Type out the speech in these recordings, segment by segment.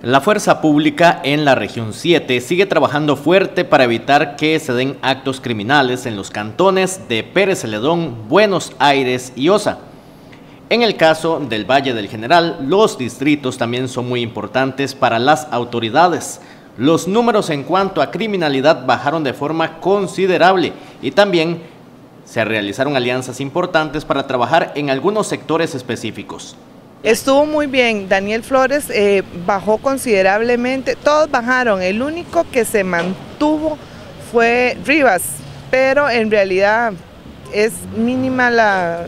La fuerza pública en la región 7 sigue trabajando fuerte para evitar que se den actos criminales en los cantones de Pérez Celedón, Buenos Aires y Osa. En el caso del Valle del General, los distritos también son muy importantes para las autoridades. Los números en cuanto a criminalidad bajaron de forma considerable y también se realizaron alianzas importantes para trabajar en algunos sectores específicos. Estuvo muy bien, Daniel Flores bajó considerablemente, todos bajaron, el único que se mantuvo fue Rivas, pero en realidad es mínima la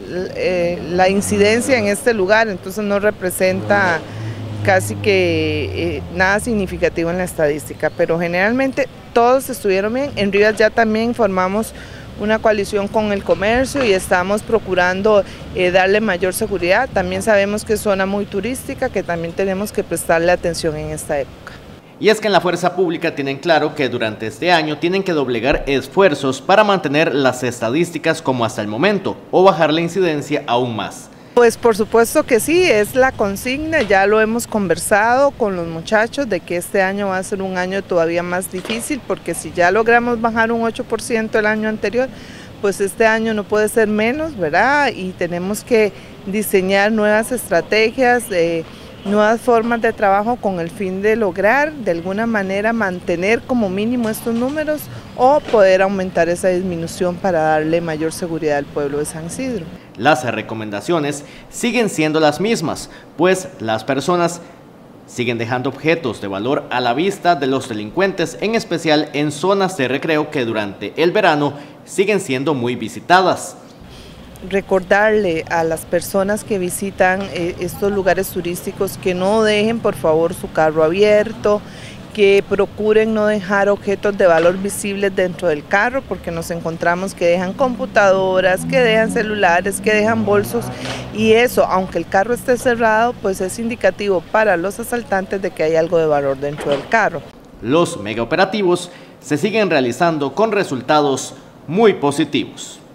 incidencia en este lugar, entonces no representa casi que nada significativo en la estadística, pero generalmente todos estuvieron bien. En Rivas ya también formamos una coalición con el comercio y estamos procurando darle mayor seguridad. También sabemos que es zona muy turística, que también tenemos que prestarle atención en esta época. Y es que en la fuerza pública tienen claro que durante este año tienen que doblegar esfuerzos para mantener las estadísticas como hasta el momento o bajar la incidencia aún más. Pues por supuesto que sí, es la consigna, ya lo hemos conversado con los muchachos de que este año va a ser un año todavía más difícil, porque si ya logramos bajar un 8% el año anterior, pues este año no puede ser menos, ¿verdad? Y tenemos que diseñar nuevas estrategias, nuevas formas de trabajo con el fin de lograr de alguna manera mantener como mínimo estos números o poder aumentar esa disminución para darle mayor seguridad al pueblo de San Isidro. Las recomendaciones siguen siendo las mismas, pues las personas siguen dejando objetos de valor a la vista de los delincuentes, en especial en zonas de recreo que durante el verano siguen siendo muy visitadas. Recordarle a las personas que visitan estos lugares turísticos que no dejen por favor su carro abierto, que procuren no dejar objetos de valor visibles dentro del carro, porque nos encontramos que dejan computadoras, que dejan celulares, que dejan bolsos, y eso, aunque el carro esté cerrado, pues es indicativo para los asaltantes de que hay algo de valor dentro del carro. Los megaoperativos se siguen realizando con resultados muy positivos.